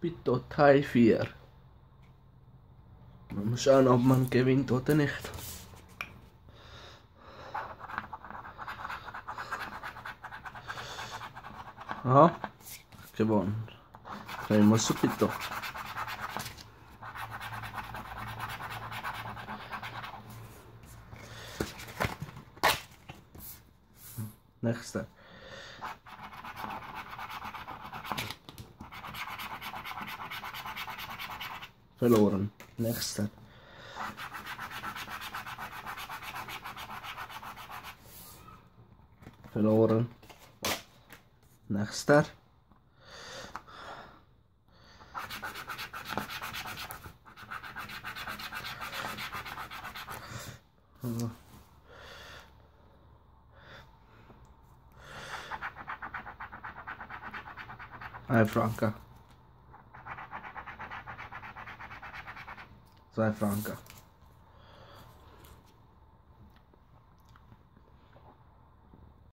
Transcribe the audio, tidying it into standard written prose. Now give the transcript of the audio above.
Pito Teil 4. Mal schauen, ob man gewinnt oder nicht. Aha, gewonnen. Primo subito. Nächster. Verloren. Nächster. Verloren. Nächster. Franca. 2 Franca.